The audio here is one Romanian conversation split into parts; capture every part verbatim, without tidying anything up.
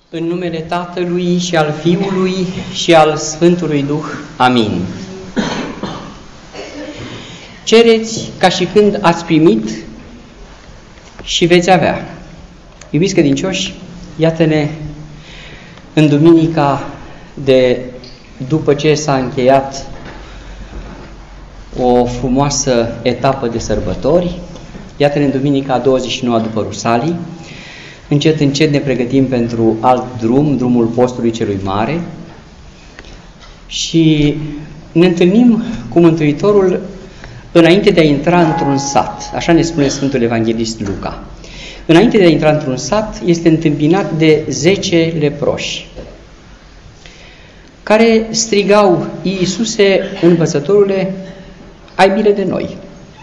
În numele Tatălui și al Fiului și al Sfântului Duh. Amin. Cereți ca și când ați primit și veți avea. Iubiți credincioși, iată-ne în duminica de după ce s-a încheiat o frumoasă etapă de sărbători, iată-ne în duminica a douăzeci și nouă după Rusalii. Încet, încet ne pregătim pentru alt drum, drumul postului celui mare, și ne întâlnim cu Mântuitorul înainte de a intra într-un sat. Așa ne spune Sfântul Evanghelist Luca. Înainte de a intra într-un sat, este întâmpinat de zece leproși, care strigau: Iisuse, învățătorule, ai milă de noi.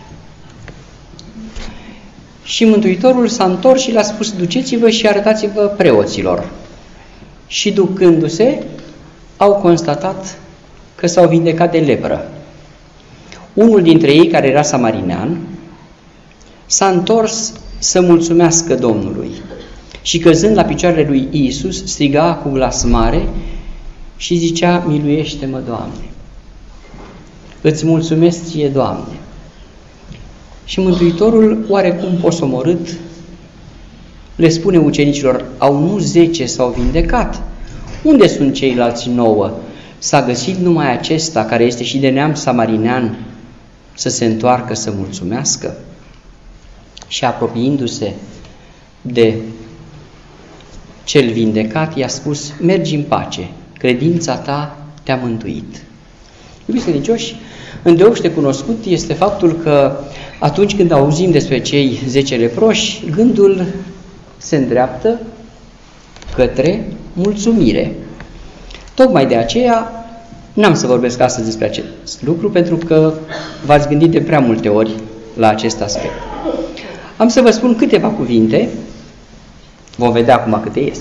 Și Mântuitorul s-a întors și le-a spus: duceți-vă și arătați-vă preoților. Și ducându-se, au constatat că s-au vindecat de lepră. Unul dintre ei, care era samarinean, s-a întors să mulțumească Domnului și, căzând la picioarele lui Iisus, striga cu glas mare și zicea: miluiește-mă, Doamne! Îți mulțumesc ție, Doamne! Și Mântuitorul, oarecum posomorât, le spune ucenicilor: au nu zece s-au vindecat? Unde sunt ceilalți nouă? S-a găsit numai acesta, care este și de neam samarinean, să se întoarcă să mulțumească? Și apropiindu-se de cel vindecat, i-a spus: mergi în pace, credința ta te-a mântuit. Iubiți credincioși, îndeopște cunoscut este faptul că atunci când auzim despre cei zece leproși, gândul se îndreaptă către mulțumire. Tocmai de aceea n-am să vorbesc astăzi despre acest lucru, pentru că v-ați gândit de prea multe ori la acest aspect. Am să vă spun câteva cuvinte, vom vedea acum câte ies,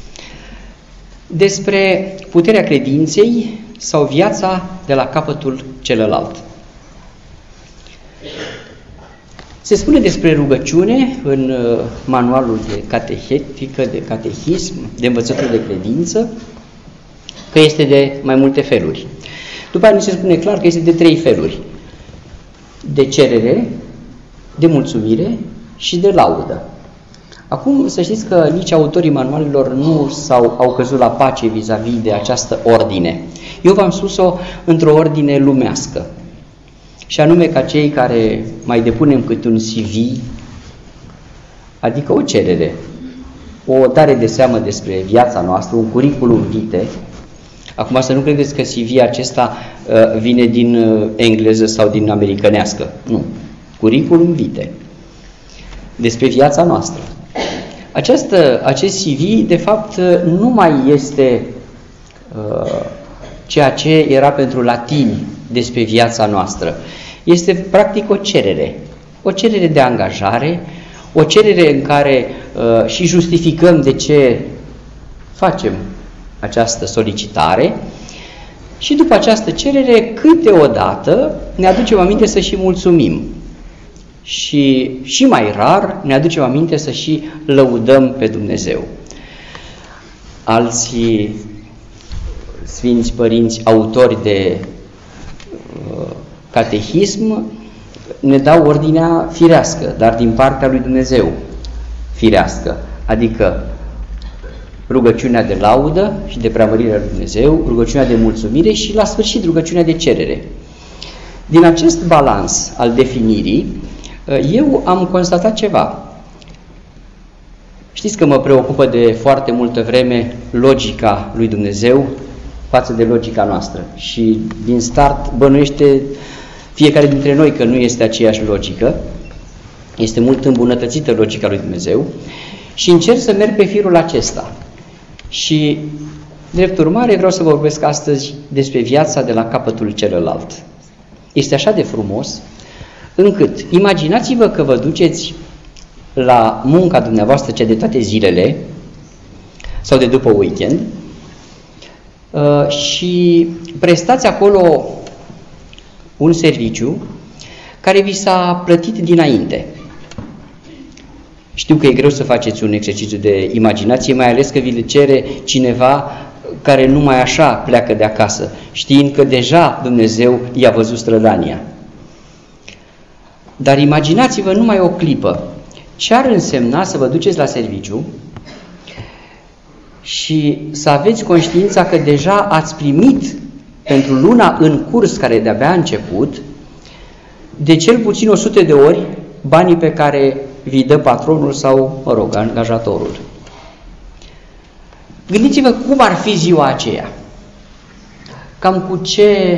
despre puterea credinței sau viața de la capătul celălalt. Se spune despre rugăciune în manualul de catehetică, de catehism, de învățătură de credință, că este de mai multe feluri. După aceea ni se spune clar că este de trei feluri: de cerere, de mulțumire și de laudă. Acum să știți că nici autorii manualelor nu s-au, au căzut la pace vis-a-vis de această ordine. Eu v-am spus-o într-o ordine lumească, și anume ca cei care mai depunem câte un C V, adică o cerere, o dare de seamă despre viața noastră, un curriculum vitae. Acum să nu credeți că C V acesta uh, vine din uh, engleză sau din americanească. Nu. Curriculum vitae. Despre viața noastră. Această, acest C V, de fapt, nu mai este uh, ceea ce era pentru latini despre viața noastră. Este practic o cerere. O cerere de angajare, o cerere în care uh, și justificăm de ce facem această solicitare, și după această cerere, câteodată ne aducem aminte să și mulțumim. Și, și mai rar ne aducem aminte să și lăudăm pe Dumnezeu. Alții sfinți părinți, autori de uh, catehism, ne dau ordinea firească, dar din partea lui Dumnezeu firească, adică rugăciunea de laudă și de preamărire a lui Dumnezeu, rugăciunea de mulțumire și, la sfârșit, rugăciunea de cerere. Din acest balans al definirii, eu am constatat ceva. Știți că mă preocupă de foarte multă vreme logica lui Dumnezeu față de logica noastră. Și din start bănuiește fiecare dintre noi că nu este aceeași logică. Este mult îmbunătățită logica lui Dumnezeu. Și încerc să merg pe firul acesta. Și, drept urmare, vreau să vorbesc astăzi despre viața de la capătul celălalt. Este așa de frumos, încât imaginați-vă că vă duceți la munca dumneavoastră, cea de toate zilele sau de după weekend, și prestați acolo un serviciu care vi s-a plătit dinainte. Știu că e greu să faceți un exercițiu de imaginație, mai ales că vi le cere cineva care numai așa pleacă de acasă, știind că deja Dumnezeu i-a văzut strădania. Dar imaginați-vă numai o clipă ce ar însemna să vă duceți la serviciu și să aveți conștiința că deja ați primit pentru luna în curs, care de-abia a început, de cel puțin o sută de ori banii pe care vi dă patronul sau, mă rog, angajatorul. Gândiți-vă cum ar fi ziua aceea. Cam cu ce,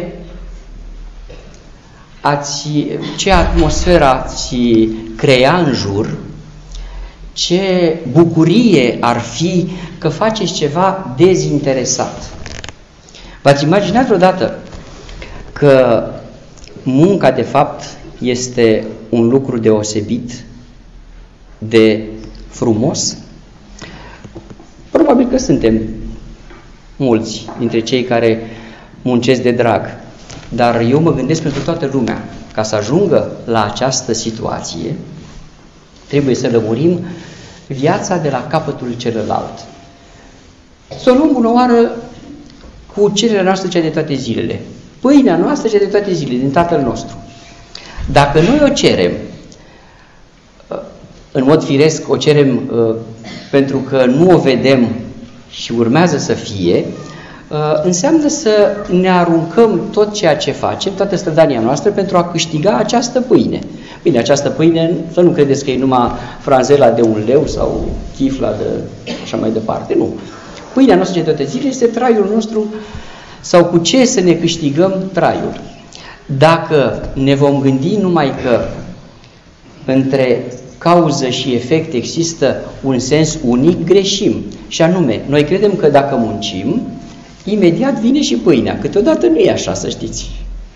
ați, ce atmosferă ați crea în jur, ce bucurie ar fi că faceți ceva dezinteresat. V-ați imaginat vreodată că munca, de fapt, este un lucru deosebit de frumos? Probabil că suntem mulți dintre cei care muncesc de drag, dar eu mă gândesc pentru toată lumea, ca să ajungă la această situație, trebuie să lămurim viața de la capătul celălalt. Să o luăm bună oară cu cererea noastră cea de toate zilele. Pâinea noastră cea de toate zilele, din Tatăl nostru. Dacă noi o cerem, în mod firesc o cerem uh, pentru că nu o vedem și urmează să fie, uh, înseamnă să ne aruncăm tot ceea ce facem, toată strădania noastră pentru a câștiga această pâine. Bine, această pâine, să nu credeți că e numai franzela de un leu sau chifla de așa mai departe, nu. Pâinea noastră de toate zilele este traiul nostru, sau cu ce să ne câștigăm traiul. Dacă ne vom gândi numai că între cauză și efect există un sens unic, greșim. Și anume, noi credem că dacă muncim, imediat vine și pâinea. Câteodată nu e așa, să știți.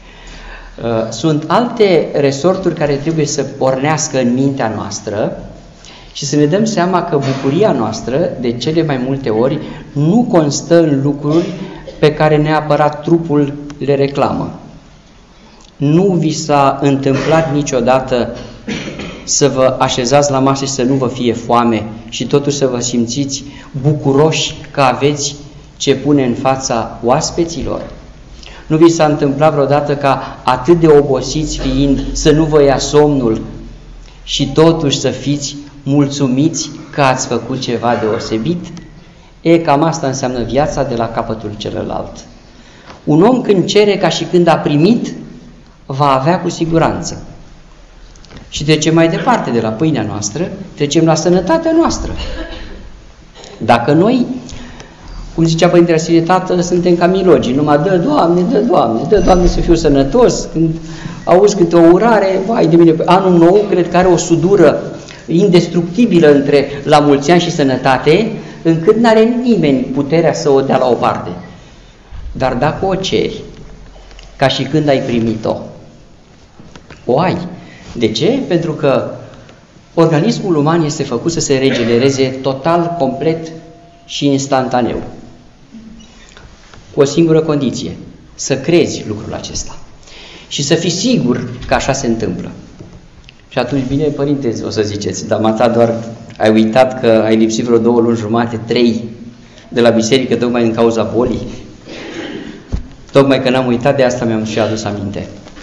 Sunt alte resorturi care trebuie să pornească în mintea noastră și să ne dăm seama că bucuria noastră, de cele mai multe ori, nu constă în lucruri pe care neapărat trupul le reclamă. Nu vi s-a întâmplat niciodată să vă așezați la masă și să nu vă fie foame și totuși să vă simțiți bucuroși că aveți ce pune în fața oaspeților? Nu vi s-a întâmplat vreodată ca atât de obosiți fiind să nu vă ia somnul și totuși să fiți mulțumiți că ați făcut ceva deosebit? E, cam asta înseamnă viața de la capătul celălalt. Un om când cere ca și când a primit, va avea cu siguranță. Și trecem mai departe de la pâinea noastră, trecem la sănătatea noastră. Dacă noi, cum zicea Părintele Vasile, Tată, suntem ca milogii, numai dă, Doamne, dă, Doamne, dă, Doamne să fiu sănătos, când auzi câte o urare, vai de mine, anul nou cred că are o sudură indestructibilă între la mulți ani și sănătate, încât n-are nimeni puterea să o dea la o parte. Dar dacă o ceri, ca și când ai primit-o, o ai. De ce? Pentru că organismul uman este făcut să se regenereze total, complet și instantaneu. Cu o singură condiție, să crezi lucrul acesta și să fii sigur că așa se întâmplă. Și atunci, bine, părinte, o să ziceți, dar mata doar ai uitat că ai lipsit vreo două luni jumate, trei, de la biserică, tocmai din cauza bolii. Tocmai că n-am uitat, de asta mi-am și adus aminte.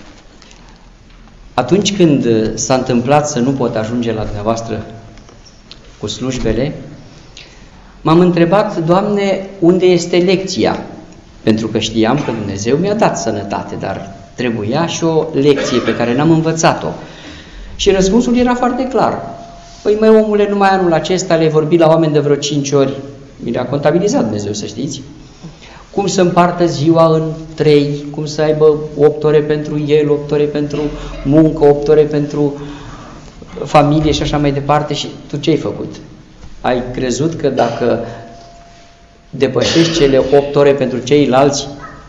Atunci când s-a întâmplat să nu pot ajunge la dumneavoastră cu slujbele, m-am întrebat, Doamne, unde este lecția? Pentru că știam că Dumnezeu mi-a dat sănătate, dar trebuia și o lecție pe care n-am învățat-o. Și răspunsul era foarte clar. Păi, măi, omule, numai anul acesta le-ai vorbit la oameni de vreo cinci ori. Mi le-a contabilizat Dumnezeu, să știți. Cum să împartă ziua în trei, cum să aibă opt ore pentru el, opt ore pentru muncă, opt ore pentru familie și așa mai departe. Și tu ce ai făcut? Ai crezut că dacă depășești cele opt ore pentru ceilalți,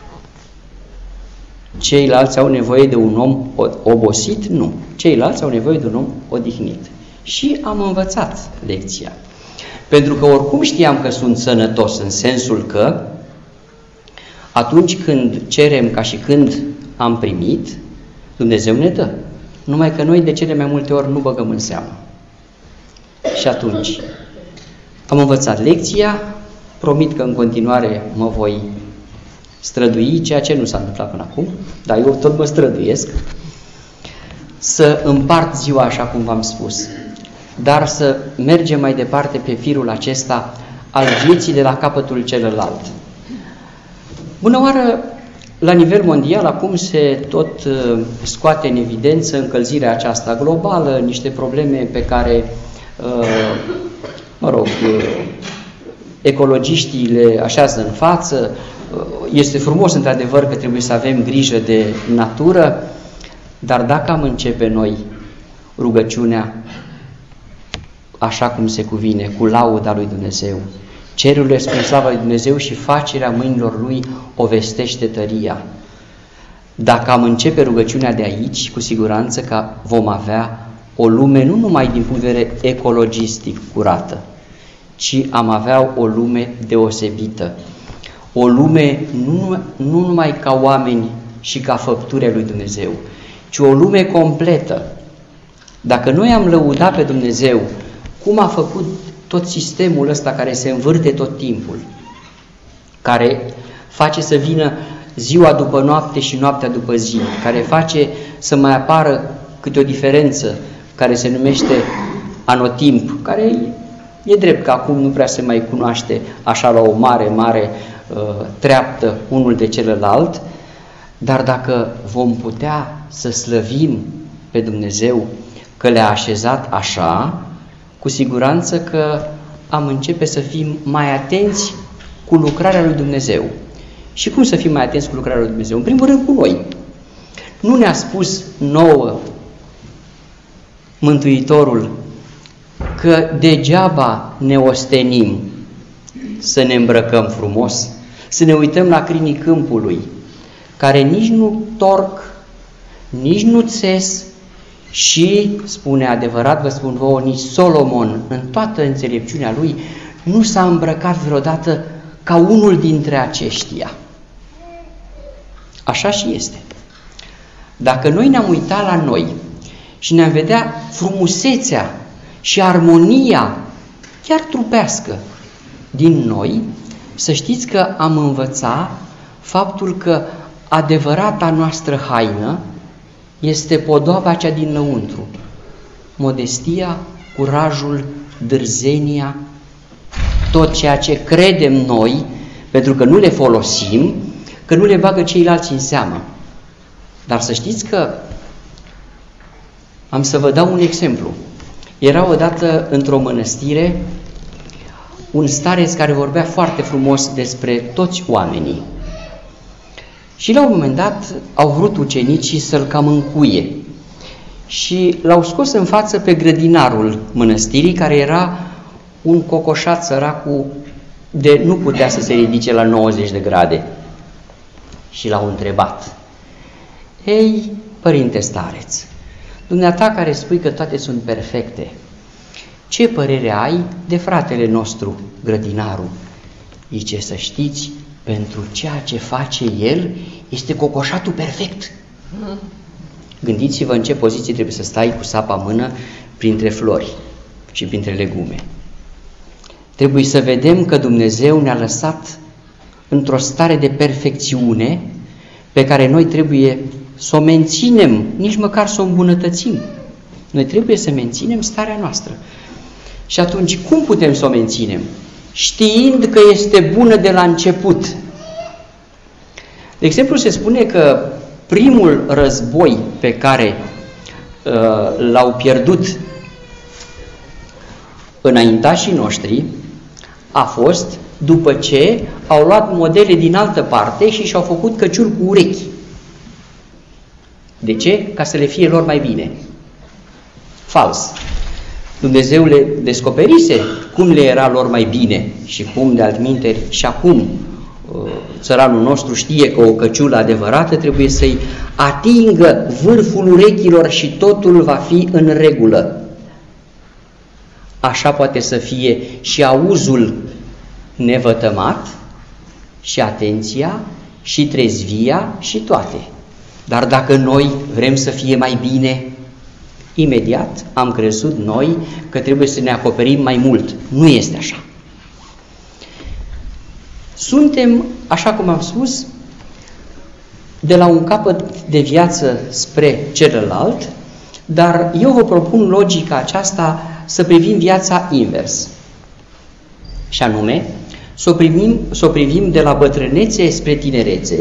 ceilalți au nevoie de un om obosit? Nu. Ceilalți au nevoie de un om odihnit. Și am învățat lecția. Pentru că oricum știam că sunt sănătos, în sensul că atunci când cerem ca și când am primit, Dumnezeu ne dă. Numai că noi de cele mai multe ori nu băgăm în seamă. Și atunci am învățat lecția, promit că în continuare mă voi strădui, ceea ce nu s-a întâmplat până acum, dar eu tot mă străduiesc, să împart ziua așa cum v-am spus, dar să mergem mai departe pe firul acesta al vieții de la capătul celălalt. Bună oară, la nivel mondial acum se tot uh, scoate în evidență încălzirea aceasta globală, niște probleme pe care, uh, mă rog, uh, ecologiștii le așează în față. Uh, este frumos într-adevăr că trebuie să avem grijă de natură, dar dacă am începe noi rugăciunea așa cum se cuvine, cu lauda lui Dumnezeu, cerurile spun slava lui Dumnezeu și facerea mâinilor Lui o vestește tăria. Dacă am începe rugăciunea de aici, cu siguranță că vom avea o lume nu numai din punct de vedere ecologistic curată, ci am avea o lume deosebită. O lume nu, nu numai ca oameni și ca făpturi lui Dumnezeu, ci o lume completă. Dacă noi am lăudat pe Dumnezeu cum a făcut tot sistemul ăsta care se învârte tot timpul, care face să vină ziua după noapte și noaptea după zi, care face să mai apară câte o diferență care se numește anotimp, care e drept că acum nu prea se mai cunoaște așa la o mare, mare uh, treaptă unul de celălalt, dar dacă vom putea să slăvim pe Dumnezeu că le-a așezat așa, cu siguranță că am începe să fim mai atenți cu lucrarea lui Dumnezeu. Și cum să fim mai atenți cu lucrarea lui Dumnezeu? În primul rând cu noi. Nu ne-a spus nouă Mântuitorul că degeaba ne ostenim să ne îmbrăcăm frumos, să ne uităm la crinii câmpului, care nici nu torc, nici nu țes, și, spune adevărat, vă spun vouă, nici Solomon, în toată înțelepciunea lui, nu s-a îmbrăcat vreodată ca unul dintre aceștia. Așa și este. Dacă noi ne-am uitat la noi și ne-am vedea frumusețea și armonia, chiar trupească, din noi, să știți că am învățat faptul că adevărata noastră haină este podoaba cea din lăuntru, modestia, curajul, dârzenia, tot ceea ce credem noi, pentru că nu le folosim, că nu le bagă ceilalți în seamă. Dar să știți că am să vă dau un exemplu. Era odată într-o mănăstire un stareț care vorbea foarte frumos despre toți oamenii. Și la un moment dat au vrut ucenicii să-l cam încuie și l-au scos în față pe grădinarul mănăstirii, care era un cocoșat săracul de nu putea să se ridice la nouăzeci de grade. Și l-au întrebat: ei, părinte stareț, dumneata care spui că toate sunt perfecte, ce părere ai de fratele nostru, grădinarul? Zice: să știți, pentru ceea ce face el, este cocoșatul perfect. Gândiți-vă în ce poziție trebuie să stai cu sapa în mână printre flori și printre legume. Trebuie să vedem că Dumnezeu ne-a lăsat într-o stare de perfecțiune pe care noi trebuie să o menținem, nici măcar să o îmbunătățim. Noi trebuie să menținem starea noastră. Și atunci, cum putem să o menținem? Știind că este bună de la început. De exemplu, se spune că primul război pe care uh, l-au pierdut înaintașii noștri a fost după ce au luat modele din altă parte și și-au făcut căciuli cu urechi. De ce? Ca să le fie lor mai bine. Fals. Dumnezeu le descoperise cum le era lor mai bine și cum de altminteri și acum țăranul nostru știe că o căciulă adevărată trebuie să-i atingă vârful urechilor și totul va fi în regulă. Așa poate să fie și auzul nevătămat, și atenția, și trezvia, și toate. Dar dacă noi vrem să fie mai bine, imediat am crezut noi că trebuie să ne acoperim mai mult. Nu este așa. Suntem, așa cum am spus, de la un capăt de viață spre celălalt, dar eu vă propun logica aceasta să privim viața invers. Și anume, să o privim, să o privim de la bătrânețe spre tinerețe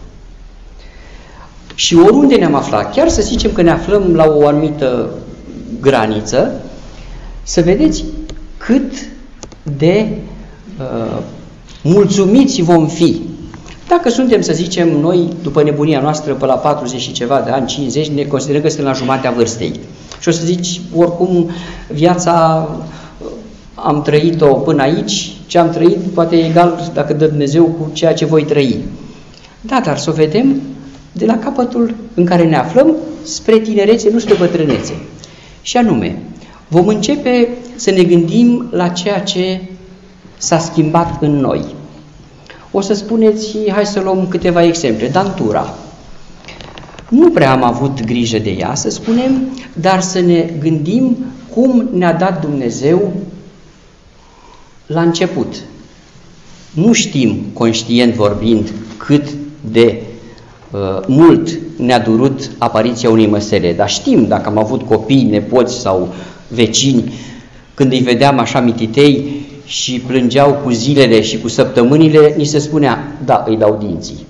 și oriunde ne-am aflat, chiar să zicem că ne aflăm la o anumită graniță, să vedeți cât de uh, mulțumiți vom fi. Dacă suntem, să zicem, noi, după nebunia noastră, pe la patruzeci și ceva de ani, cincizeci, ne considerăm că suntem la jumatea vârstei. Și o să zici, oricum, viața am trăit-o până aici, ce am trăit poate e egal, dacă dă Dumnezeu, cu ceea ce voi trăi. Da, dar să o vedem de la capătul în care ne aflăm spre tinerețe, nu spre bătrânețe. Și anume, vom începe să ne gândim la ceea ce s-a schimbat în noi. O să spuneți, hai să luăm câteva exemple. Dantura. Nu prea am avut grijă de ea, să spunem, dar să ne gândim cum ne-a dat Dumnezeu la început. Nu știm, conștient vorbind, cât de uh, mult ne-a durut apariția unei măsele, dar știm, dacă am avut copii, nepoți sau vecini, când îi vedeam așa mititei și plângeau cu zilele și cu săptămânile, ni se spunea, da, îi dau dinții.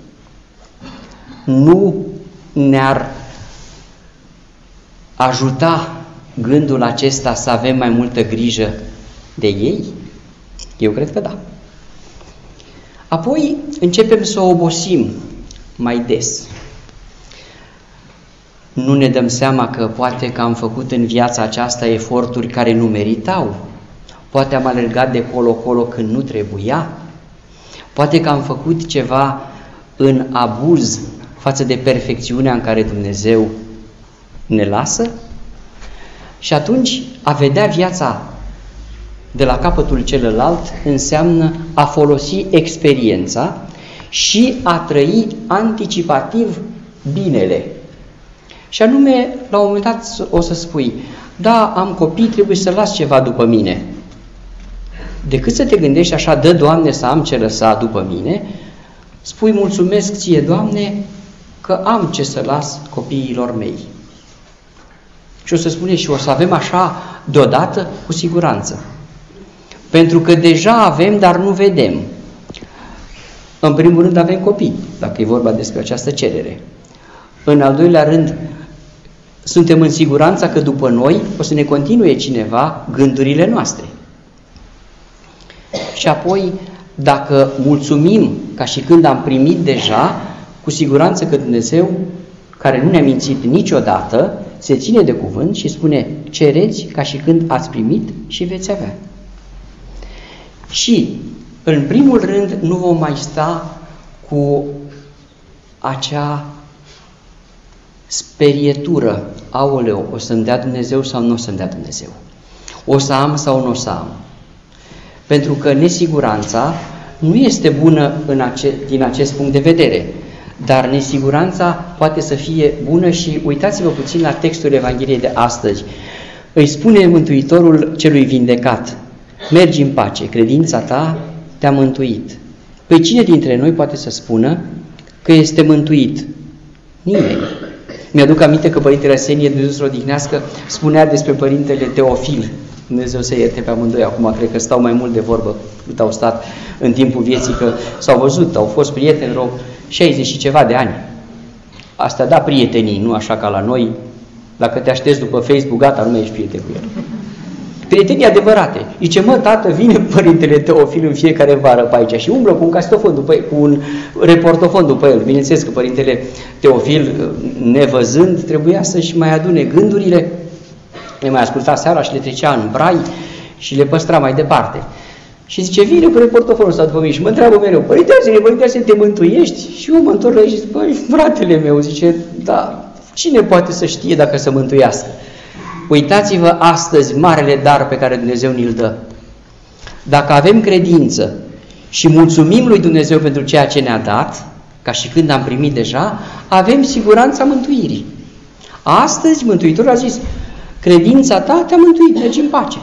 Nu ne-ar ajuta gândul acesta să avem mai multă grijă de ei? Eu cred că da. Apoi începem să obosim mai des. Nu ne dăm seama că poate că am făcut în viața aceasta eforturi care nu meritau. Poate am alergat de colo-colo când nu trebuia. Poate că am făcut ceva în abuz față de perfecțiunea în care Dumnezeu ne lasă. Și atunci a vedea viața de la capătul celălalt înseamnă a folosi experiența și a trăi anticipativ binele. Și anume, la un moment dat o să spui, da, am copii, trebuie să las ceva după mine. Decât să te gândești așa, dă, Doamne, să am ce lăsa după mine, spui, mulțumesc ție, Doamne, că am ce să las copiilor mei. Și o să spune, și o să avem așa deodată, cu siguranță. Pentru că deja avem, dar nu vedem. În primul rând avem copii, dacă e vorba despre această cerere. În al doilea rând, suntem în siguranța că după noi o să ne continue cineva gândurile noastre. Și apoi, dacă mulțumim ca și când am primit deja, cu siguranță că Dumnezeu, care nu ne-a mințit niciodată, se ține de cuvânt și spune, cereți ca și când ați primit și veți avea. Și, în primul rând, nu vom mai sta cu acea sperietură, aoleu, o să-mi dea Dumnezeu sau nu o să-mi dea Dumnezeu? O să am sau nu o să am? Pentru că nesiguranța nu este bună în ace- din acest punct de vedere, dar nesiguranța poate să fie bună și uitați-vă puțin la textul Evangheliei de astăzi. Îi spune Mântuitorul celui vindecat, mergi în pace, credința ta te-a mântuit. Păi cine dintre noi poate să spună că este mântuit? Nimeni. Mi-aduc aminte că Părintele Arsenie, Dumnezeu să-l odihnească, spunea despre Părintele Teofil, Dumnezeu să ierte pe amândoi, acum cred că stau mai mult de vorbă cât au stat în timpul vieții, că s-au văzut, au fost prieteni vreo șaizeci și ceva de ani. Asta da prietenii, nu așa ca la noi, dacă te aștepți după Facebook, gata, nu mai ești prieten cu el. Prietenii adevărate. Zice, mă, tată, vine Părintele Teofil în fiecare vară pe aici și umblă cu un castofon după el, cu un reportofon după el. Bineînțeles că Părintele Teofil, nevăzând, trebuia să-și mai adune gândurile, le mai asculta seara și le trecea în brai și le păstra mai departe. Și zice, vine cu reportofonul ăsta după mine și mă întreabă mereu, Părinte Arsenie, Părinte Arsenie, te mântuiești? Și eu mă întorc la ei și zic, băi, fratele meu, zice, da, cine poate să știe dacă se mântuiască? Uitați-vă astăzi marele dar pe care Dumnezeu ni-l dă. Dacă avem credință și mulțumim lui Dumnezeu pentru ceea ce ne-a dat, ca și când am primit deja, avem siguranța mântuirii. Astăzi Mântuitorul a zis, Credința ta te-a mântuit, mergi în pace.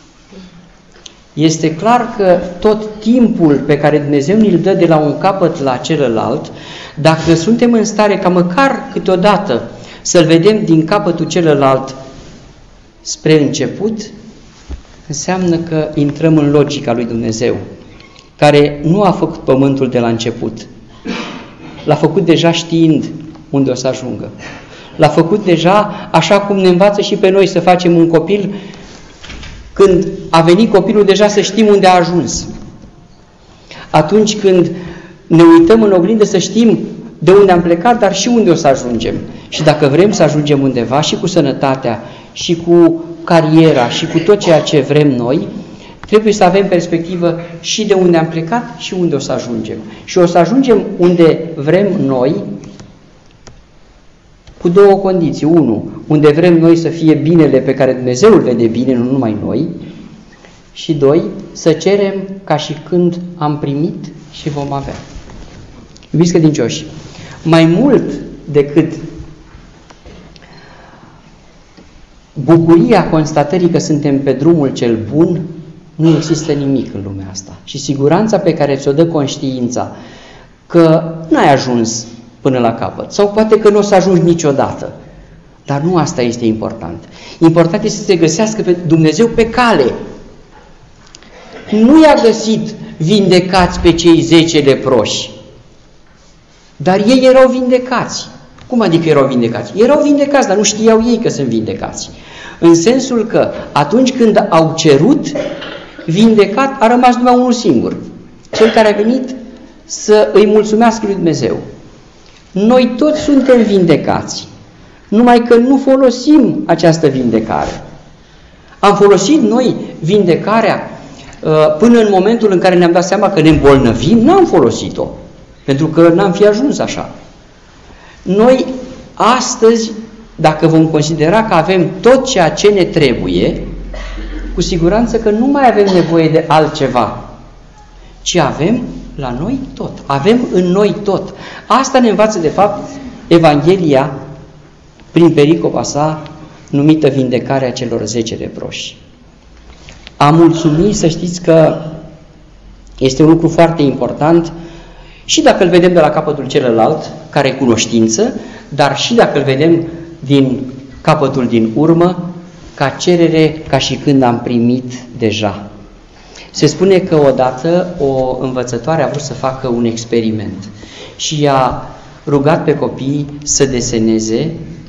Este clar că tot timpul pe care Dumnezeu ni-l dă de la un capăt la celălalt, dacă suntem în stare ca măcar câteodată să-l vedem din capătul celălalt spre început, înseamnă că intrăm în logica lui Dumnezeu, care nu a făcut pământul de la început. L-a făcut deja știind unde o să ajungă. L-a făcut deja așa cum ne învață și pe noi să facem un copil. Când a venit copilul, deja să știm unde a ajuns. Atunci când ne uităm în oglindă, să știm de unde am plecat, dar și unde o să ajungem. Și dacă vrem să ajungem undeva, și cu sănătatea, și cu cariera, și cu tot ceea ce vrem noi, trebuie să avem perspectivă și de unde am plecat și unde o să ajungem. Și o să ajungem unde vrem noi, cu două condiții. Unu, unde vrem noi să fie binele pe care Dumnezeu îl vede bine, nu numai noi. Și doi, să cerem ca și când am primit și vom avea. Iubiți credincioși, mai mult decât bucuria constatării că suntem pe drumul cel bun, nu există nimic în lumea asta. Și siguranța pe care ți-o dă conștiința că n-ai ajuns până la capăt, sau poate că nu o să ajungi niciodată. Dar nu asta este important. Important este să se găsească pe Dumnezeu pe cale. Nu i-a găsit vindecați pe cei zece leproși, dar ei erau vindecați. Cum adică erau vindecați? Erau vindecați, dar nu știau ei că sunt vindecați. În sensul că atunci când au cerut vindecat, a rămas numai unul singur. Cel care a venit să îi mulțumească lui Dumnezeu. Noi toți suntem vindecați, numai că nu folosim această vindecare. Am folosit noi vindecarea uh, până în momentul în care ne-am dat seama că ne îmbolnăvim, n-am folosit-o, pentru că n-am fi ajuns așa. Noi astăzi, dacă vom considera că avem tot ceea ce ne trebuie, cu siguranță că nu mai avem nevoie de altceva, ci avem la noi tot. Avem în noi tot. Asta ne învață, de fapt, Evanghelia prin pericopa sa numită Vindecarea celor zece leproși. A mulțumi, să știți că este un lucru foarte important și dacă îl vedem de la capătul celălalt, care e cunoștință, dar și dacă îl vedem din capătul din urmă, ca cerere, ca și când am primit deja. Se spune că odată o învățătoare a vrut să facă un experiment și i-a rugat pe copii să deseneze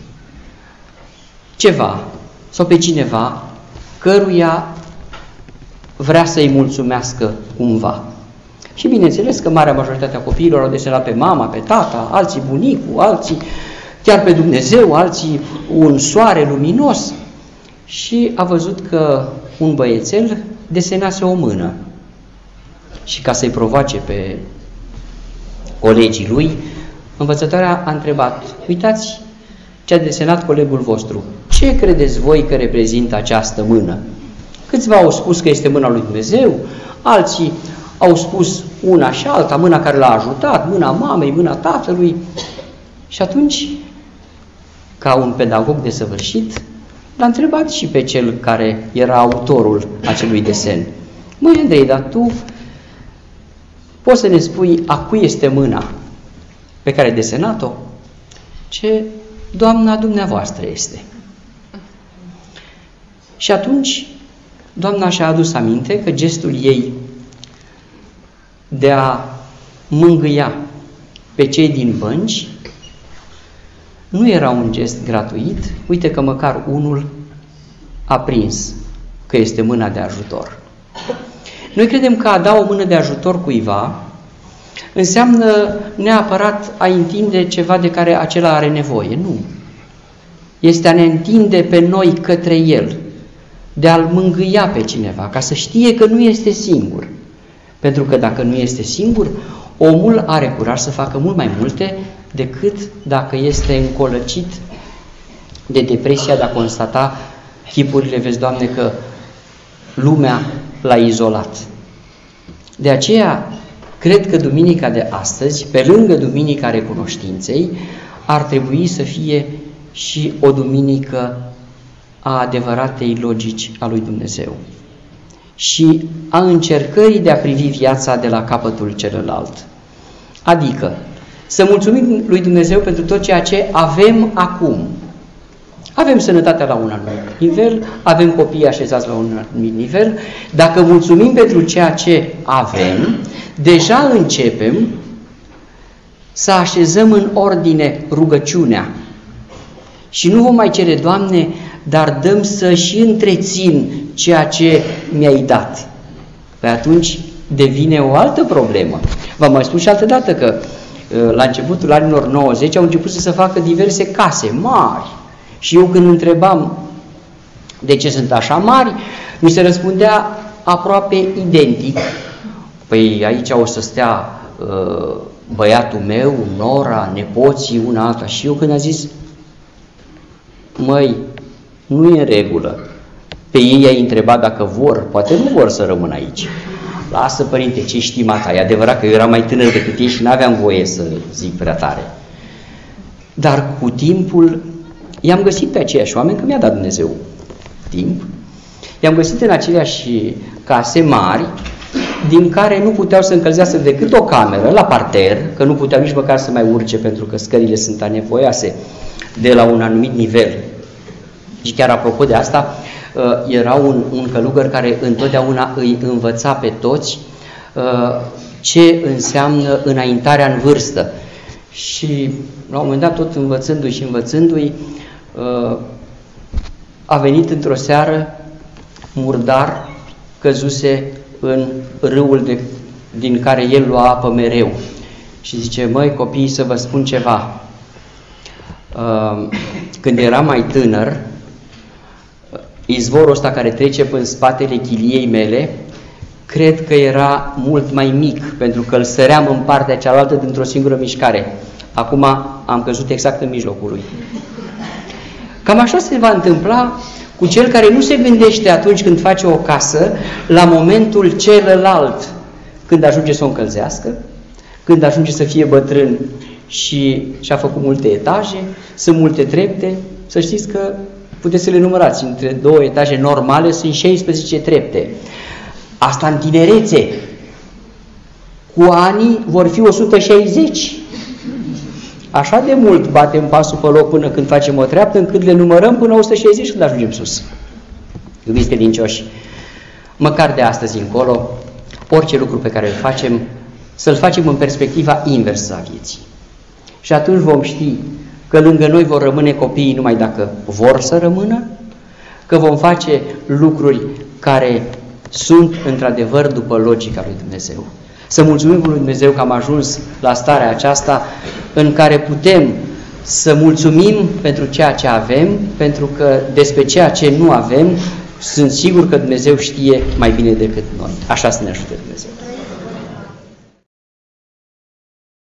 ceva sau pe cineva căruia vrea să-i mulțumească cumva. Și bineînțeles că marea majoritatea copiilor au desenat pe mama, pe tata, alții bunicul, alții chiar pe Dumnezeu, alții un soare luminos. Și a văzut că un băiețel desenase o mână. Și ca să-i provoace pe colegii lui, învățătoarea a întrebat: uitați ce a desenat colegul vostru. Ce credeți voi că reprezintă această mână? Câțiva au spus că este mâna lui Dumnezeu, alții au spus una și alta, mâna care l-a ajutat, mâna mamei, mâna tatălui. Și atunci, ca un pedagog desăvârșit, l-a întrebat și pe cel care era autorul acelui desen: măi, Andrei, dar tu poți să ne spui a cui este mâna pe care ai desenat-o? Ce Doamna dumneavoastră este. Și atunci Doamna și-a adus aminte că gestul ei de a mângâia pe cei din bănci nu era un gest gratuit. Uite că măcar unul a prins că este mâna de ajutor. Noi credem că a da o mână de ajutor cuiva înseamnă neapărat a întinde ceva de care acela are nevoie. Nu. Este a ne întinde pe noi către el, de a-l mângâia pe cineva, ca să știe că nu este singur. Pentru că dacă nu este singur, omul are curaj să facă mult mai multe decât dacă este încolăcit de depresia de a constata chipurile, vezi, Doamne, că lumea l-a izolat. De aceea, cred că duminica de astăzi, pe lângă Duminica Recunoștinței, ar trebui să fie și o duminică a adevăratei logici a lui Dumnezeu și a încercării de a privi viața de la capătul celălalt. Adică să mulțumim lui Dumnezeu pentru tot ceea ce avem acum. Avem sănătatea la un anumit nivel, avem copiii așezați la un anumit nivel. Dacă mulțumim pentru ceea ce avem, deja începem să așezăm în ordine rugăciunea. Și nu vom mai cere, Doamne, dar dăm să și întrețin ceea ce mi-ai dat. Păi atunci devine o altă problemă. V-am mai spus și altă dată că la începutul anilor nouăzeci au început să se facă diverse case mari. Și eu când întrebam de ce sunt așa mari, mi se răspundea aproape identic. Păi aici o să stea uh, băiatul meu, nora, nepoții, una alta. Și eu când am zis, măi, nu e în regulă. Pe ei ai întrebat dacă vor, poate nu vor să rămână aici. Lasă, părinte, ce știm asta? E adevărat că eu eram mai tânăr decât ei și n-aveam voie să zic prea tare. Dar cu timpul i-am găsit pe aceiași oameni, că mi-a dat Dumnezeu timp, i-am găsit în aceleași case mari, din care nu puteau să încălzească decât o cameră la parter, că nu puteau nici măcar să mai urce pentru că scările sunt anevoioase de la un anumit nivel. Și chiar apropo de asta, era un, un călugăr care întotdeauna îi învăța pe toți ce înseamnă înaintarea în vârstă. Și la un moment dat, tot învățându-i și învățându-i, a venit într-o seară murdar, căzuse în râul de, din care el lua apă mereu. Și zice, măi copii, să vă spun ceva. Când era mai tânăr, izvorul ăsta care trece în spatele chiliei mele, cred că era mult mai mic, pentru că îl săream în partea cealaltă dintr-o singură mișcare. Acum am căzut exact în mijlocul lui. Cam așa se va întâmpla cu cel care nu se gândește atunci când face o casă la momentul celălalt, când ajunge să o încălzească, când ajunge să fie bătrân și și-a făcut multe etaje, sunt multe trepte. Să știți că puteți să le numărați, între două etaje normale sunt șaisprezece trepte. Asta în tinerețe. Cu ani vor fi o sută șaizeci. Așa de mult batem pasul pe loc până când facem o treaptă, încât le numărăm până o sută șaizeci când ajungem sus. Iubiți credincioși, măcar de astăzi încolo, orice lucru pe care îl facem, să-l facem în perspectiva inversă a vieții. Și atunci vom ști că lângă noi vor rămâne copiii numai dacă vor să rămână, că vom face lucruri care sunt într-adevăr după logica lui Dumnezeu. Să mulțumim lui Dumnezeu că am ajuns la starea aceasta în care putem să mulțumim pentru ceea ce avem, pentru că despre ceea ce nu avem, sunt sigur că Dumnezeu știe mai bine decât noi. Așa să ne ajute Dumnezeu.